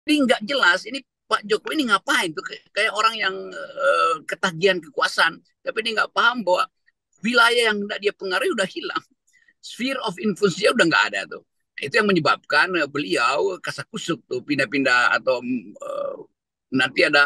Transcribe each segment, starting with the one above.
Jadi nggak jelas ini Pak Jokowi ini ngapain tuh, kayak orang yang ketagihan kekuasaan, tapi dia nggak paham bahwa wilayah yang nggak dia pengaruhi udah hilang, sphere of influence-nya udah nggak ada tuh. Itu yang menyebabkan beliau kasakusuk tuh pindah-pindah atau nanti ada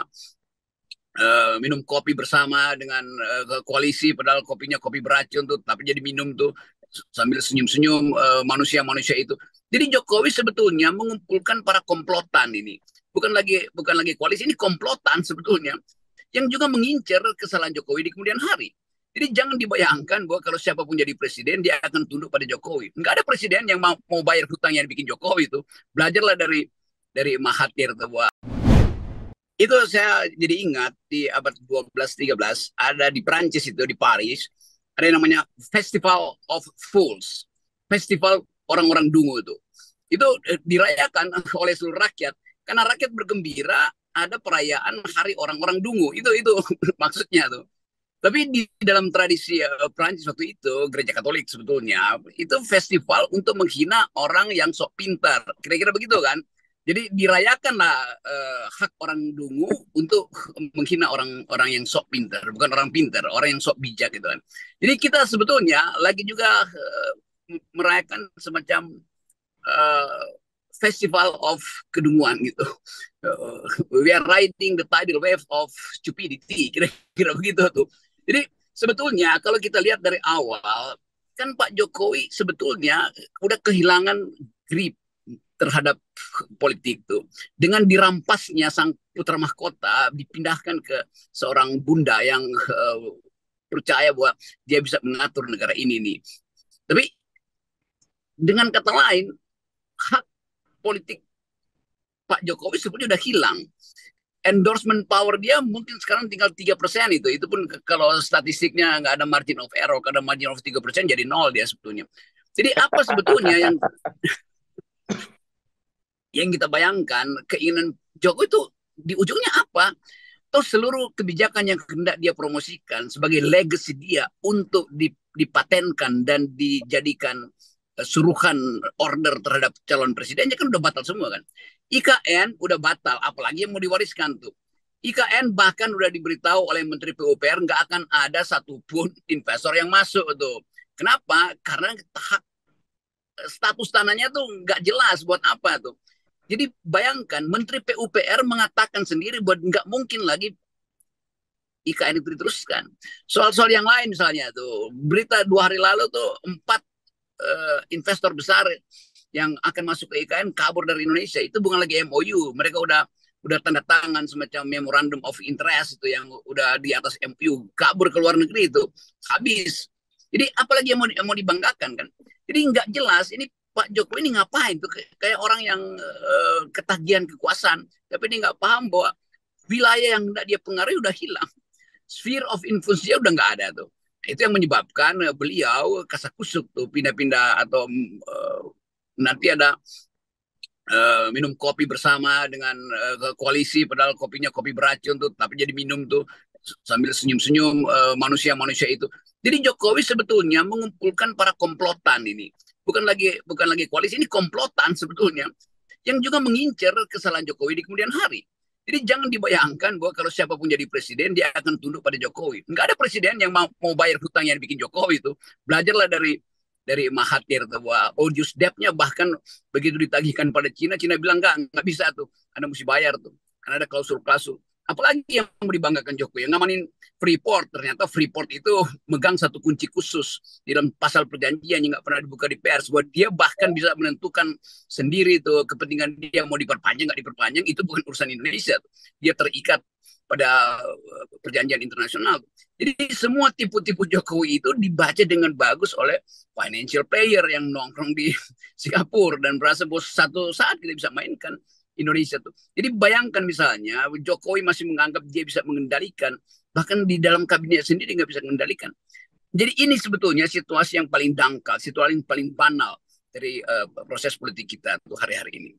minum kopi bersama dengan koalisi, padahal kopinya kopi beracun tuh, tapi jadi minum tuh sambil senyum-senyum manusia-manusia itu. Jadi Jokowi sebetulnya mengumpulkan para komplotan ini. Bukan lagi koalisi, ini komplotan sebetulnya yang juga mengincar kesalahan Jokowi di kemudian hari. Jadi jangan dibayangkan bahwa kalau siapapun jadi presiden dia akan tunduk pada Jokowi. Enggak ada presiden yang mau bayar hutang yang dibikin Jokowi itu. Belajarlah dari Mahathir tuh, bahwa itu saya jadi ingat di abad 12-13 ada di Prancis itu, di Paris, ada yang namanya Festival of Fools, festival orang-orang dungu itu dirayakan oleh seluruh rakyat karena rakyat bergembira ada perayaan hari orang-orang dungu itu maksudnya tuh. Tapi di dalam tradisi Prancis waktu itu, gereja Katolik sebetulnya, itu festival untuk menghina orang yang sok pintar. Kira-kira begitu kan? Jadi dirayakanlah hak orang dungu untuk menghina orang-orang yang sok pintar, bukan orang pintar, orang yang sok bijak gitu kan. Jadi kita sebetulnya lagi juga merayakan semacam uh, festival of kedunguan gitu. We are riding the tidal wave of stupidity, kira-kira begitu tuh. Jadi sebetulnya kalau kita lihat dari awal, kan Pak Jokowi sebetulnya udah kehilangan grip terhadap politik tuh. Dengan dirampasnya sang putra mahkota, dipindahkan ke seorang bunda yang percaya bahwa dia bisa mengatur negara ini nih. Tapi dengan kata lain, hak politik Pak Jokowi sebetulnya udah hilang. Endorsement power dia mungkin sekarang tinggal 3% itu. Itu pun kalau statistiknya nggak ada margin of error, kalau ada margin of 3% jadi nol dia sebetulnya. Jadi apa sebetulnya yang kita bayangkan, keinginan Jokowi itu di ujungnya apa? Atau seluruh kebijakan yang hendak dia promosikan sebagai legacy dia untuk dipatenkan dan dijadikan suruhan order terhadap calon presidennya kan udah batal semua kan. IKN udah batal, apalagi yang mau diwariskan tuh. IKN bahkan udah diberitahu oleh Menteri PUPR nggak akan ada satupun investor yang masuk tuh. Kenapa? Karena status tanahnya tuh nggak jelas buat apa tuh. Jadi bayangkan Menteri PUPR mengatakan sendiri bahwa nggak mungkin lagi IKN itu diteruskan. Soal-soal yang lain misalnya tuh, berita 2 hari lalu tuh 4 investor besar yang akan masuk ke IKN kabur dari Indonesia. Itu bukan lagi MOU, mereka udah tanda tangan semacam memorandum of interest itu yang udah di atas MOU, kabur ke luar negeri itu habis. Jadi apalagi yang mau dibanggakan kan? Jadi nggak jelas ini Pak Jokowi ini ngapain tuh, kayak orang yang ketagihan kekuasaan, tapi dia nggak paham bahwa wilayah yang nggak dia pengaruhi udah hilang, sphere of influence-nya udah nggak ada tuh. Itu yang menyebabkan beliau kasakusuk tuh pindah-pindah atau nanti ada minum kopi bersama dengan koalisi, padahal kopinya kopi beracun tuh, tapi jadi minum tuh sambil senyum-senyum manusia-manusia itu. Jadi Jokowi sebetulnya mengumpulkan para komplotan ini. Bukan lagi koalisi, ini komplotan sebetulnya yang juga mengincar kesalahan Jokowi di kemudian hari. Jadi jangan dibayangkan bahwa kalau siapapun jadi presiden dia akan tunduk pada Jokowi. Enggak ada presiden yang mau bayar hutang yang dibikin Jokowi itu. Belajarlah dari Mahathir tuh, bahwa odious debt-nya bahkan begitu ditagihkan pada Cina, Cina bilang nggak bisa tuh, Anda mesti bayar tuh, karena ada klausul-klausul. Apalagi yang mau dibanggakan Jokowi, yang ngamanin Freeport, ternyata Freeport itu megang satu kunci khusus di dalam pasal perjanjian yang nggak pernah dibuka di pers, bahwa dia bahkan bisa menentukan sendiri tuh kepentingan dia mau diperpanjang nggak diperpanjang, itu bukan urusan Indonesia. Dia terikat pada perjanjian internasional. Jadi semua tipu-tipu Jokowi itu dibaca dengan bagus oleh financial player yang nongkrong di Singapura dan berasa bahwa satu saat kita bisa mainkan Indonesia tuh. Jadi bayangkan misalnya Jokowi masih menganggap dia bisa mengendalikan, bahkan di dalam kabinet sendiri nggak bisa mengendalikan. Jadi ini sebetulnya situasi yang paling dangkal, situasi yang paling banal dari proses politik kita tuh hari-hari ini.